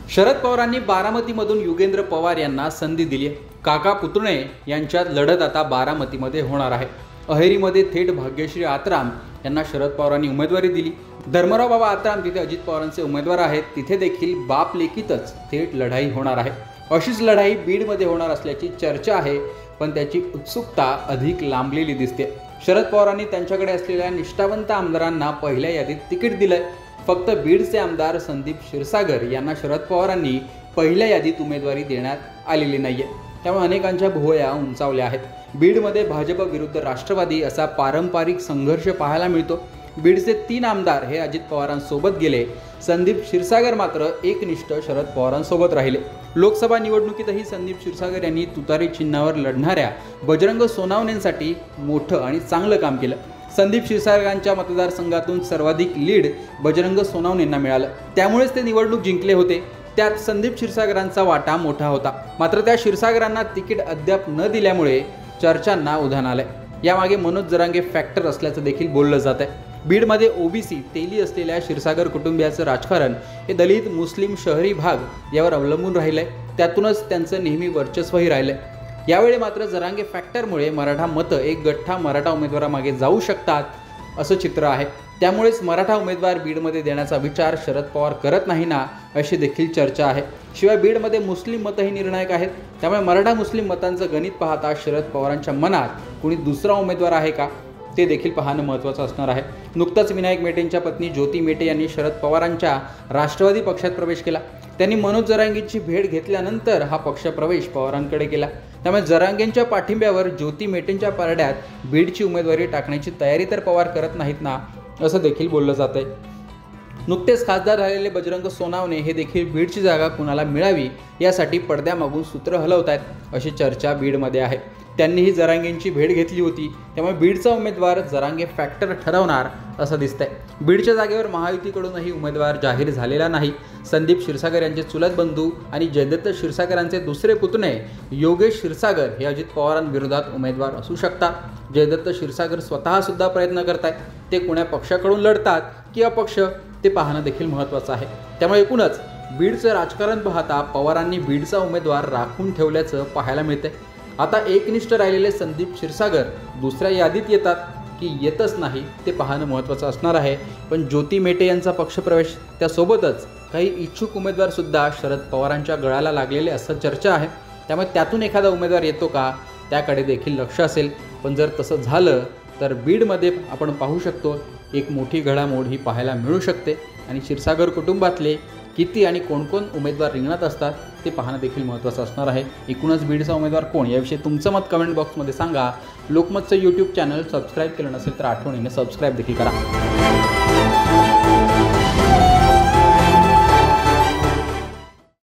शरद पवारांनी बारामतीमधून युगेंद्र पवार यांना संधी दिली आहे। काका पुतणे यांच्यात लढत आता बारामतीमध्ये होणार आहे। अहेरीमध्ये थेट भाग्यश्री आत्राम यांना शरद पवारांनी उमेदवारी दिली। धर्मराव बाबा आत्राम तिथे अजित पवारांचे उमेदवार आहेत, तिथे देखील बाप लेकीतच थेट लढाई होणार आहे। अशीच लढाई बीडमध्ये होणार असल्याची चर्चा आहे, पण त्याची उत्सुकता अधिक लांबलेली दिसते। शरद पवारांनी त्यांच्याकडे असलेल्या निष्ठावंत आमदारांना पहिल्या यादीत तिकीट दिलंय। फक्त बीडचे आमदार संदीप क्षीरसागर यांना शरद पवारांनी पहिल्या यादीत उमेदवारी देण्यात आलेली नाहीये, त्यामुळे अनेकांच्या भुवया उंचावल्या आहेत। बीडमध्ये भाजप विरुद्ध राष्ट्रवादी असा पारंपरिक संघर्ष पाहायला मिळतो। बीडचे 3 आमदार हे अजित पवारांसोबत गेले, संदीप क्षीरसागर मात्र एकनिष्ठ शरद पवारांसोबत राहिले। लोकसभा निवडणुकीतही संदीप क्षीरसागर यांनी तुतारी चिन्हावर लढणाऱ्या बजरंग सोनावणेंसाठी मोठं आणि चांगलं काम केलं। संदीप क्षीरसागरांच्या मतदारसंघातून सर्वाधिक लीड बजरंग सोनावणेंना मिळालं, त्यामुळेच ते निवडणूक जिंकले होते। त्यात संदीप क्षीरसागरांचा वाटा मोठा होता, मात्र त्या क्षीरसागरांना तिकीट अद्याप न दिल्यामुळे चर्चांना उधाण आलंय। यामागे मनोज जरांगे फॅक्टर असल्याचं देखील बोललं जात आहे। बीडमध्ये ओबीसी तेली असलेल्या क्षीरसागर कुटुंबियाचं राजकारण हे दलित मुस्लिम शहरी भाग यावर अवलंबून राहिलंय, त्यातूनच त्यांचं नेहमी वर्चस्वही राहिलंय। यावेळी मात्र जरांगे फॅक्टरमुळे मराठा मतं एक गठ्ठा मराठा उमेदवारामागे जाऊ शकतात असं चित्र आहे। त्यामुळेच मराठा उमेदवार बीडमध्ये देण्याचा विचार शरद पवार करत नाही ना, अशी देखील चर्चा आहे। शिवाय बीडमध्ये मुस्लिम मतही निर्णायक आहेत, त्यामुळे मराठा मुस्लिम मतांचं गणित पाहता शरद पवारांच्या मनात कोणी दुसरा उमेदवार आहे का ते देखील पाहणं महत्त्वाचं असणार आहे। नुकताच विनायक मेटेंच्या पत्नी ज्योती मेटे यांनी शरद पवारांच्या राष्ट्रवादी पक्षात प्रवेश केला। त्यांनी मनोज जरांगेंची भेट घेतल्यानंतर हा पक्षप्रवेश पवारांकडे केला, त्यामुळे जरांगेंच्या पाठिंब्यावर ज्योती मेटेंच्या पारड्यात बीडची उमेदवारी टाकण्याची तयारी तर पवार करत नाहीत ना, असं देखील बोललं जातंय। नुकतेच खासदार झालेले बजरंग सोनावणे हे देखील बीडची जागा कुणाला मिळावी यासाठी पडद्यामागून सूत्र हलवत आहेत अशी चर्चा बीडमध्ये आहे। त्यांनीही जरांगेंची भेट घेतली होती, त्यामुळे बीडचा उमेदवार जरांगे फॅक्टर ठरवणार असं दिसतंय। बीडच्या जागेवर महायुतीकडूनही उमेदवार जाहीर झालेला नाही। संदीप क्षीरसागर यांचे चुलत बंधू आणि जयदत्त क्षीरसागरांचे दुसरे पुतणे योगेश क्षीरसागर हे अजित पवारांविरोधात उमेदवार असू शकतात। जयदत्त क्षीरसागर स्वतः सुद्धा प्रयत्न करतायत, ते कोण्या पक्षाकडून लढतात की अपक्ष ते पाहणं देखील महत्त्वाचं आहे। त्यामुळे एकूणच बीडचं राजकारण पाहता पवारांनी बीडचा उमेदवार राखून ठेवल्याचं पाहायला मिळतंय। आता एकनिष्ठ राहिलेले संदीप क्षीरसागर दुसऱ्या यादीत येतात की येतच नाही ते पाहणं महत्त्वाचं असणार आहे। पण ज्योती मेटे यांचा पक्षप्रवेश, त्यासोबतच काही इच्छुक उमेदवार सुद्धा शरद पवारांच्या गळाला लागलेले असं चर्चा आहे, त्यामुळे त्यातून एखादा उमेदवार येतो का त्याकडे देखील लक्ष असेल। पण जर तसं झालं तर बीडमध्ये आपण पाहू शकतो एक मोठी घडामोड ही पाहायला मिळू शकते आणि क्षीरसागर कुटुंबातले किती आणि कोण उमेदवार रिंगणात असतात ते पाहणं देखील महत्त्वाचं असणार आहे। एकूणच बीडचा उमेदवार कोण याविषयी तुमचं मत कमेंट बॉक्समध्ये सांगा। लोकमतचं यूट्यूब चॅनल सबस्क्राईब केलं नसेल तर आठवणीने सबस्क्राईब देखील करा।